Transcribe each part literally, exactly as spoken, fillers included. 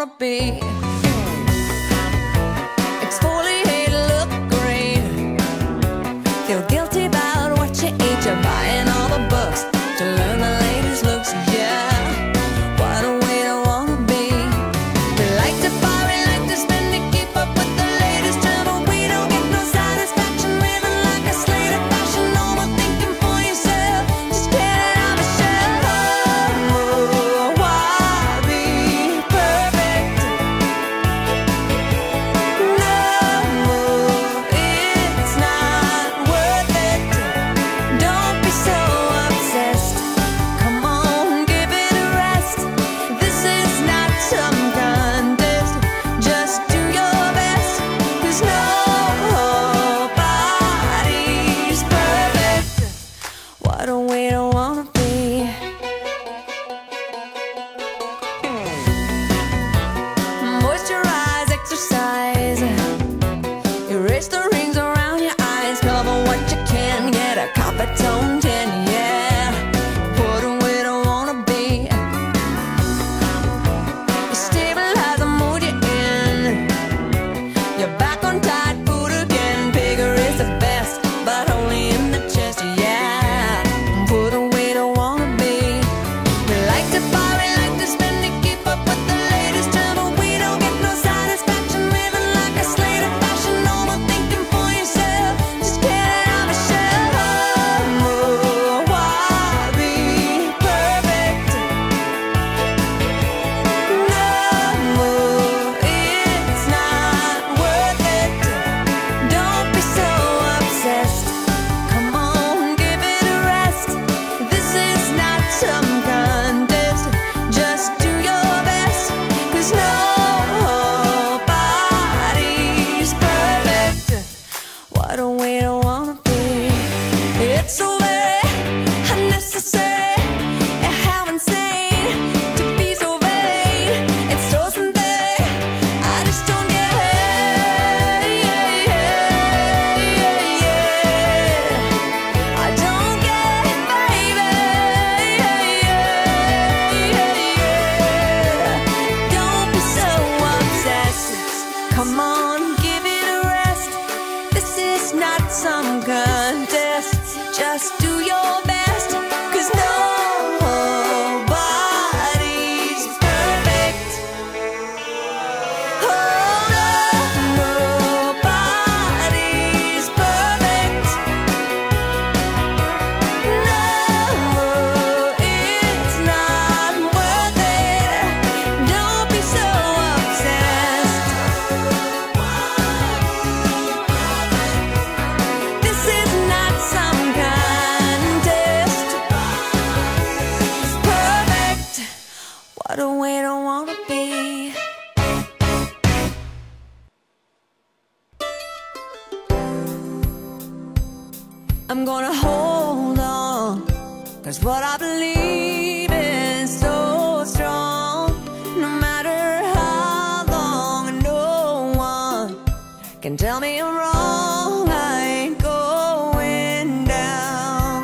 wanna be. Exfoliate, look great. Feel guilty about what you eat. You're buying all the books to learn the latest looks. Yeah, what a way to wanna be. We like to buy, we like to spend to keep up with the latest trend, but we don't get no satisfaction living like a slave of fashion. No more thinking for yourself, just get it out of shell. Oh, why be perfect? No, it's not worth it. Don't be so obsessed. Come on, give it a rest. This is not some contest. Just do your best, 'cause nobody's perfect. What a way to wanna be. Moisturize, exercise, erase the rings around your eyes, cover what you can, get a copper tone ten, yeah. What a way to wanna be. Stabilize the mood you're in. You're back on tight food again. Bigger is the best, but only in the chest, yeah. What a way to wanna be. We like to buy, we like to spend to keep up with the latest trend, but we don't get no satisfaction living like a slave of fashion. No more thinking for yourself, just get it out of shell. Oh, why be perfect? No, it's not worth it. Don't be so obsessed. Come on, give it a rest. This is not some contest. Just do your best, 'cause nobody's perfect. What a way to wanna be. It's so very unnecessary and how insane to be so vain. It's so synthetic, I just don't get it. Yeah, yeah, yeah, yeah. I don't get it, baby. Yeah, yeah, yeah. Don't be so obsessed. Come on, give it a rest. This is not some contest. Just do your best, 'cause nobody's perfect. Oh, no, nobody's perfect. No, it's not worth it. Don't be so obsessed. This is not some contest. Perfect. What a way to wanna be. I'm gonna hold on, 'cause what I believe is so strong. No matter how long, and no one can tell me I'm wrong. I ain't going down.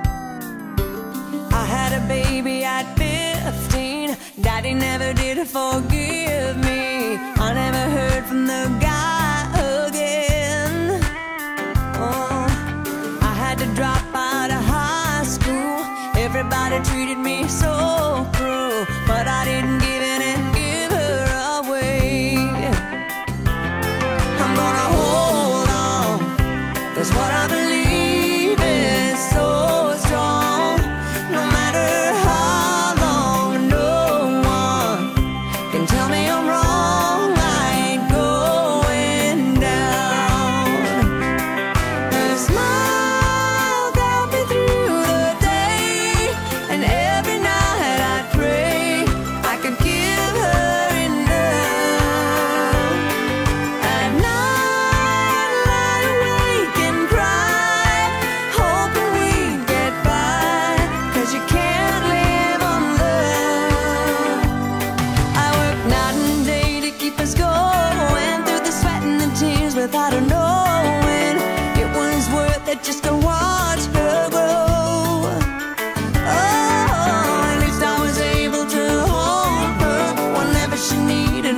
I had a baby at fifteen. Daddy never did forgive me. I never heard from the guy again. Oh, I had to drop out of high school. Everybody treated me so cruel, but I didn't give in and give her away. I'm gonna hold on, 'cause what I believe is so strong. No matter how long, no one can tell me I'm wrong. I ain't going down. A smile got me through the day, and every night I pray I could give her enough. At night I lie awake and cry, hoping we'd get by, 'cause you can't live on love. I work night and day to keep us going, through the sweat and the tears without her knowing. It was worth it just to watch her grow. Oh, at least I was able to hold her whenever she needed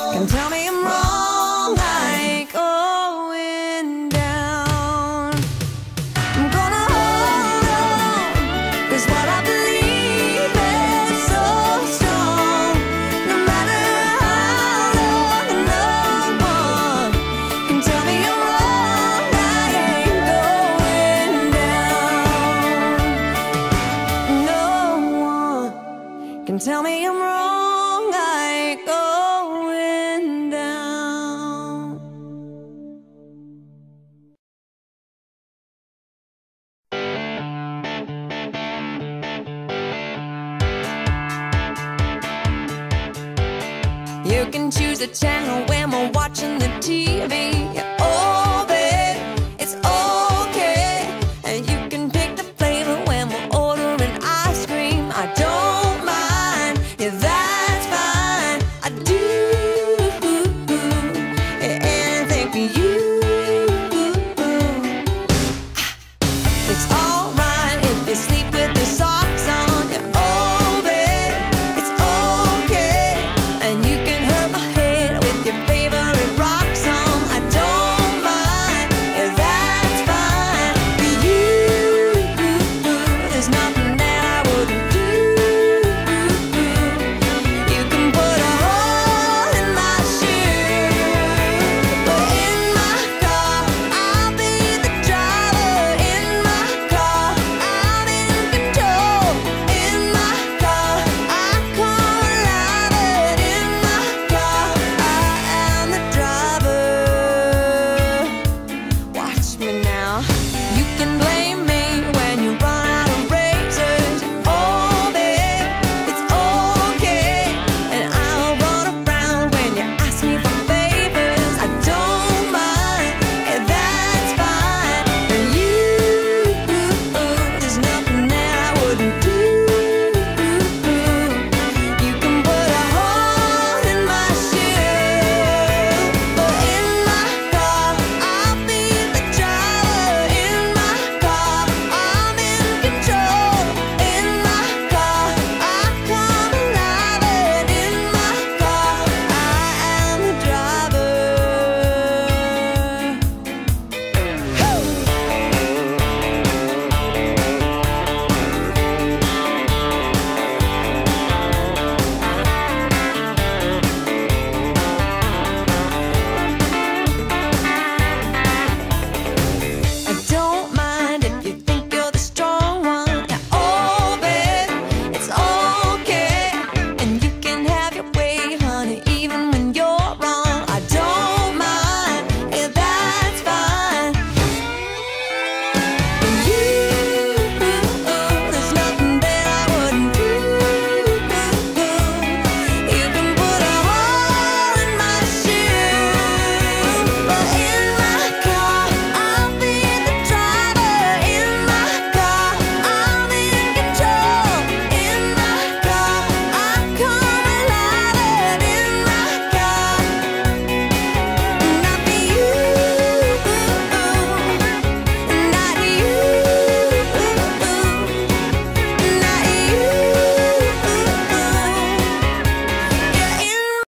can tell me I'm wrong. I ain't going down. I'm gonna hold on, 'cause what I believe is so strong. No matter how long, no one can tell me I'm wrong. I ain't going down. No one can tell me I'm wrong. I ain't going down. You can choose a channel when we're watching the T V. Oh,